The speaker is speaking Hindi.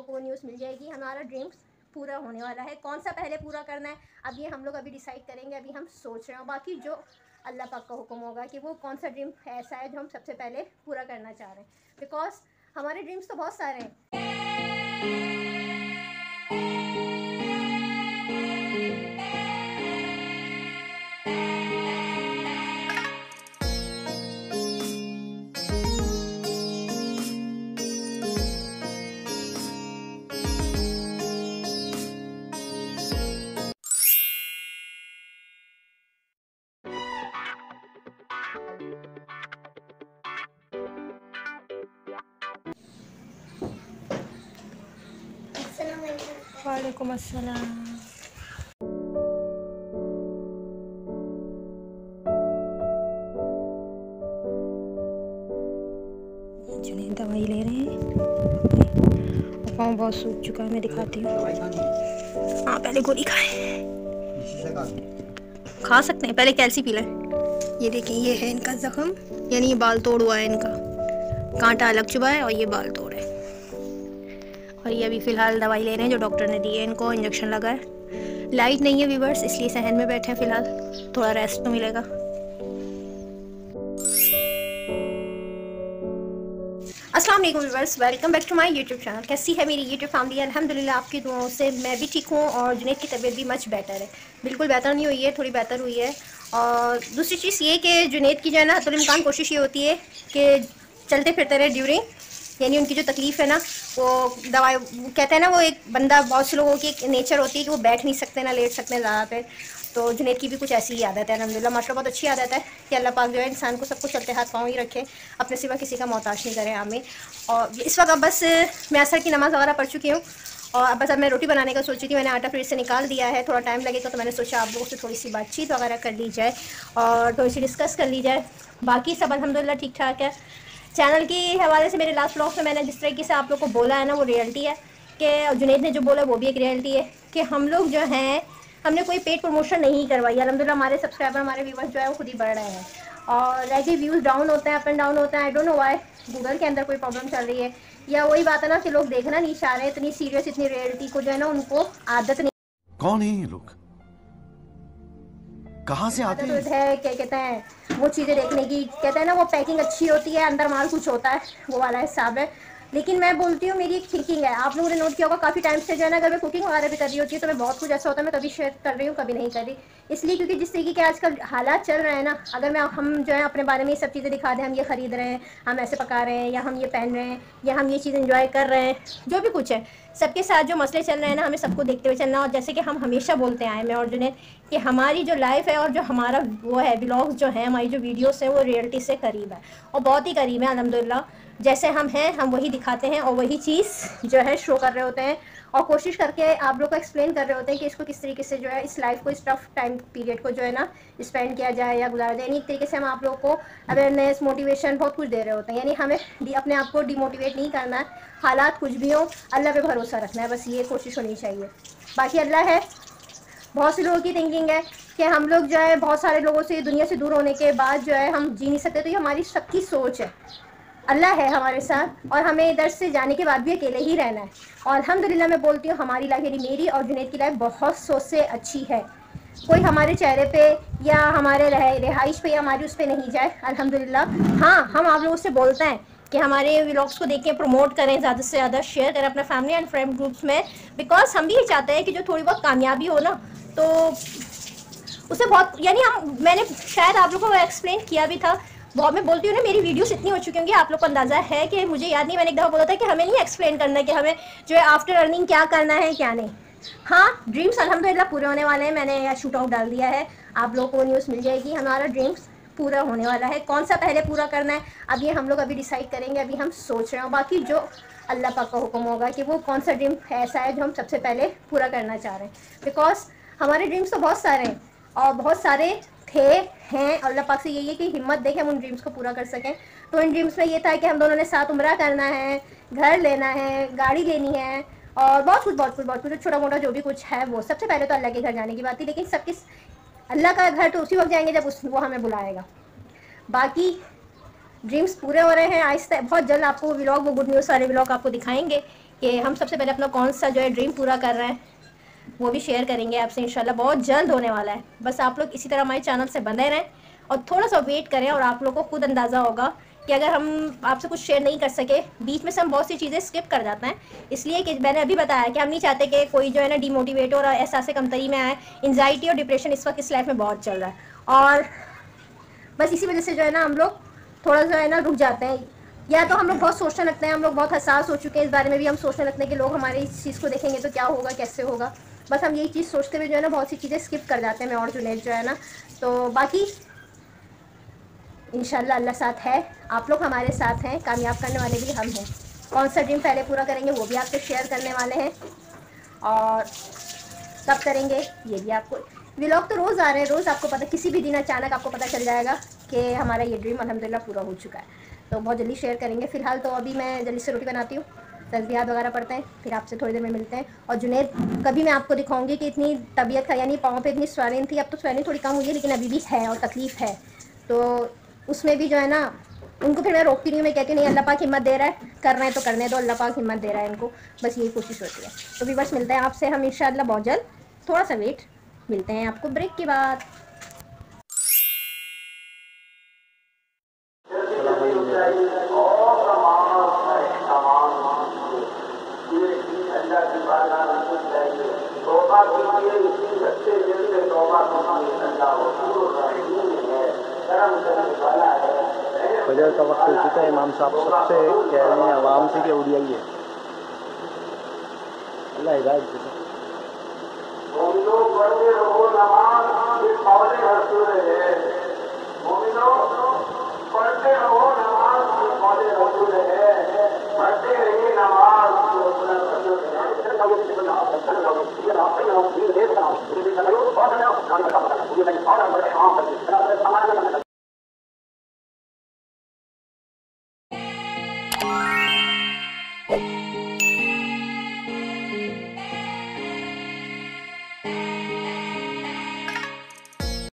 को वो न्यूज़ मिल जाएगी, हमारा ड्रीम्स पूरा होने वाला है। कौन सा पहले पूरा करना है अब ये हम लोग अभी डिसाइड करेंगे, अभी हम सोच रहे हैं। बाकी जो अल्लाह पाक का हुक्म होगा कि वो कौन सा ड्रीम ऐसा है जो हम सबसे पहले पूरा करना चाह रहे हैं, बिकॉज हमारे ड्रीम्स तो बहुत सारे हैं। वालेकुम अस्सलाम। चलिए दवाई ले रहे हैं, पाँव बहुत सूज चुका है, मैं दिखाती हूँ। हाँ पहले गोली खाए, खा सकते हैं, पहले कैल्सी पी लें। ये देखिए ये है इनका जख्म, यानी ये बाल तोड़ हुआ है, इनका कांटा अलग चुभा है और ये बाल तोड़ है। और ये अभी फ़िलहाल दवाई ले रहे हैं जो डॉक्टर ने दी है, इनको इंजेक्शन लगा है। लाइट नहीं है व्यूवर्स, इसलिए सहन में बैठे हैं फ़िलहाल, थोड़ा रेस्ट तो मिलेगा। अस्सलाम वालेकुम viewers, welcome back to my YouTube channel. कैसी है मेरी यूट्यूब फैमिली? अल्हम्दुलिल्लाह आपकी दुआओं से मैं भी ठीक हूँ और जुनैद की तबीयत भी मच बेटर है। बिल्कुल बेहतर नहीं हुई है, थोड़ी बेहतर हुई है। और दूसरी चीज़ ये कि जुनैद की जो है ना हतुल इम्कान कोशिश ये होती है कि चलते फिरते रहे ड्यूरिंग, यानी उनकी जो तकलीफ़ है ना वो दवाई, कहते हैं ना वो एक बंदा, बहुत से लोगों की एक नेचर होती है कि वो बैठ नहीं सकते ना लेट सकते हैं ज़्यादा पे। तो जुनैद की भी कुछ ऐसी ही आदत है, अल्हम्दुलिल्लाह माशाल्लाह बहुत अच्छी आदत है कि अल्लाह पाक जो है इंसान को सब कुछ चलते हाथ पाँव ही रखे, अपने सिवा किसी का मोहताज नहीं करे, आमीन। और इस वक्त अब बस मैं असर की नमाज़ वगैरह पढ़ चुकी हूँ और अब बस अब मैं रोटी बनाने का सोची थी। मैंने आटा फ्रिज से निकाल दिया है, थोड़ा टाइम लगेगा तो मैंने सोचा आप लोगों से थोड़ी सी बातचीत वगैरह कर ली जाए और थोड़ी सी डिस्कस कर ली जाए। बाकी सब अल्हम्दुलिल्लाह ठीक ठाक है। चैनल के हवाले से मेरे लास्ट व्लॉग में मैंने जिस तरीके से आप लोग को बोला है ना वो रियलिटी है, कि जुनैद ने जो बोला वो भी एक रियलिटी है कि हम लोग जो हैं हमने कोई पेड प्रमोशन नहीं करवाई। अल्हम्दुलिल्लाह हमारे सब्सक्राइबर, हमारे व्यूवर्स जो है वो खुद ही बढ़ रहे हैं और रह के व्यूज़ डाउन होते हैं, अप एंड डाउन होते हैं। I don't know why, Google के अंदर कोई प्रॉब्लम चल रही है या वही बात है ना कि लोग देखना नहीं चाह रहे, इतनी सीरियस इतनी रियलिटी को जो है ना उनको आदत नहीं। कौन है ये लोग, कहाँ से आते हैं? है क्या कहते हैं वो चीज़ें देखने की, कहते हैं ना वो पैकिंग अच्छी होती है, अंदर माल कुछ होता है, वो वाला हिसाब है। लेकिन मैं बोलती हूँ मेरी एक थिंकिंग है, आप लोगों ने नोट किया होगा काफ़ी टाइम से जो है ना अगर मैं कुकिंग वगैरह भी कर रही होती है तो मैं बहुत कुछ ऐसा होता है मैं कभी शेयर कर रही हूँ कभी नहीं कर रही, इसलिए क्योंकि जिस तरीके के आजकल हालात चल रहे हैं ना, अगर हम जो है अपने बारे में ये सब चीज़ें दिखा दें, हम ये ख़रीद रहे हैं, हम ऐसे पका रहे हैं, या हम ये पहन रहे हैं, या हम ये चीज़ इंजॉय कर रहे हैं, जो भी कुछ है सबके साथ जो मसले चल रहे हैं ना हमें सबको देखते हुए चलना। और जैसे कि हम हमेशा बोलते आए मैं और जुनैद कि हमारी जो लाइफ है और जो हमारा वो है व्लॉग्स जो है, हमारी जो वीडियोस है वो रियलिटी से करीब है और बहुत ही करीब है अल्हम्दुलिल्लाह। जैसे हम हैं हम वही दिखाते हैं और वही चीज़ जो है शो कर रहे होते हैं और कोशिश करके आप लोग को एक्सप्लेन कर रहे होते हैं कि इसको किस तरीके से जो है इस लाइफ को, इस टफ टाइम पीरियड को जो है ना स्पेंड किया जाए या गुजारा जाए। यानी एक तरीके से हम आप लोग को अवेयरनेस, मोटिवेशन बहुत कुछ दे रहे होते हैं, यानी हमें अपने आप को डिमोटिवेट नहीं करना है, हालात कुछ भी हो अल्लाह पे भरोसा रखना है, बस ये कोशिश होनी चाहिए। बाकी अल्लाह है, बहुत से लोगों की थिंकिंग है कि हम लोग जो है बहुत सारे लोगों से दुनिया से दूर होने के बाद जो है हम जी नहीं सकते, तो ये हमारी सबकी सोच है। अल्लाह है हमारे साथ और हमें इधर से जाने के बाद भी अकेले ही रहना है। और अल्हम्दुलिल्लाह मैं बोलती हूँ हमारी लाइफ, यानी मेरी और जुनैद की लाइफ बहुत सोच से अच्छी है। कोई हमारे चेहरे पे या हमारे रिहाइश पे या हमारी उस पर नहीं जाए अल्हम्दुलिल्लाह। हाँ हम आप लोगों से बोलते हैं कि हमारे व्लॉग्स को देख के प्रमोट करें, ज़्यादा से ज़्यादा शेयर करें अपने फैमिली एंड फ्रेंड ग्रुप्स में, बिकॉज हम भी ये चाहते हैं कि जो थोड़ी बहुत कामयाबी हो ना तो उसे बहुत, यानी मैंने शायद आप लोगों को एक्सप्लेन किया भी था, बहुत मैं बोलती हूँ ना मेरी वीडियोस इतनी हो चुकी होंगी, आप लोग को अंदाज़ा है कि मुझे याद नहीं, मैंने एक दफ़ा बोला था कि हमें नहीं एक्सप्लेन करना है कि हमें जो है आफ्टर अर्निंग क्या करना है क्या नहीं। हाँ ड्रीम्स अल्हम्दुलिल्लाह पूरे होने वाले हैं, मैंने शूट आउट डाल दिया है, आप लोगों को न्यूज़ मिल जाएगी, हमारा ड्रीम्स पूरा होने वाला है। कौन सा पहले पूरा करना है अब ये हम लोग अभी डिसाइड करेंगे, अभी हम सोच रहे हैं। बाकी जो अल्लाह पाक का हुक्म होगा कि वो कौन सा ड्रीम ऐसा है जो हम सबसे पहले पूरा करना चाह रहे हैं, बिकॉज हमारे ड्रीम्स तो बहुत सारे हैं और बहुत सारे थे हैं। अल्लाह पाक से यही है कि हिम्मत देखें हम उन ड्रीम्स को पूरा कर सकें। तो इन ड्रीम्स में ये था कि हम दोनों ने साथ उम्रा करना है, घर लेना है, गाड़ी लेनी है और बहुत कुछ छोटा मोटा जो भी कुछ है वो। सबसे पहले तो अल्लाह के घर जाने की बात थी, लेकिन सबके अल्लाह का घर तो उसी वक्त जाएंगे जब वो हमें बुलाएगा। बाकी ड्रीम्स पूरे हो रहे हैं आहिस्ता, बहुत जल्द आपको व्लॉग, वो गुड न्यूज़ सारे व्लॉग आपको दिखाएंगे कि हम सबसे पहले अपना कौन सा जो है ड्रीम पूरा कर रहे हैं, वो भी शेयर करेंगे आपसे इंशाल्लाह, बहुत जल्द होने वाला है। बस आप लोग इसी तरह हमारे चैनल से बने रहें और थोड़ा सा वेट करें, और आप लोगों को खुद अंदाज़ा होगा कि अगर हम आपसे कुछ शेयर नहीं कर सके, बीच में से हम बहुत सी चीज़ें स्किप कर जाते हैं, इसलिए कि मैंने अभी बताया कि हम नहीं चाहते कि कोई जो है ना डिमोटिवेट और एहसास कमतरी में आए। एंजाइटी और डिप्रेशन इस वक्त इस लाइफ में बहुत चल रहा है, और बस इसी वजह से जो है ना हम लोग थोड़ा जो है ना रुक जाते हैं। या तो हम लोग बहुत सोचने लगते हैं, हम लोग बहुत हसास हो चुके हैं इस बारे में भी, हम सोचने लगते हैं कि लोग हमारे इस चीज़ को देखेंगे तो क्या होगा, कैसे होगा। बस हम यही चीज़ सोचते हुए जो है ना बहुत सी चीज़ें स्किप कर जाते हैं, मैं और जुनैद जो है ना। तो बाकी इंशाल्लाह अल्लाह साथ है, आप लोग हमारे साथ हैं, कामयाब करने वाले भी हम हैं। कौन सा ड्रीम पहले पूरा करेंगे वो भी आपसे शेयर करने वाले हैं, और कब करेंगे ये भी आपको। व्लॉग तो रोज़ आ रहे हैं, रोज़ आपको पता, किसी भी दिन अचानक आपको पता चल जाएगा कि हमारा ये ड्रीम अल्हम्दुलिल्लाह पूरा हो चुका है। तो बहुत जल्दी शेयर करेंगे। फ़िलहाल तो अभी मैं जल्दी से रोटी बनाती हूँ, तस्बीहात वगैरह पढ़ते हैं, फिर आपसे थोड़ी देर में मिलते हैं। और जुनैद कभी मैं आपको दिखाऊंगी कि इतनी तबीयत का यानी पाँव पे इतनी स्वेलिंग थी, अब तो स्वेलिंग थोड़ी कम हुई है लेकिन अभी भी है और तकलीफ़ है। तो उसमें भी जो है ना उनको फिर मैं रोकती नहीं हूँ, मैं कहती नहीं अल्लाह पाक हिम्मत दे रहा है, कर रहे हैं तो करने दो, अल्लाह पाक हिम्मत दे रहा है इनको, बस यही कोशिश होती है। तो भी बस मिलते हैं आपसे हम इंशाअल्लाह बहुत जल्द, थोड़ा सा वेट, मिलते हैं आपको ब्रेक के बाद। फजर का वक्त हो चुका है, इमाम साहब सबसे कह रहे हैं आवाम से कि उड़ियाई है। अल्लाह हिदायत दे।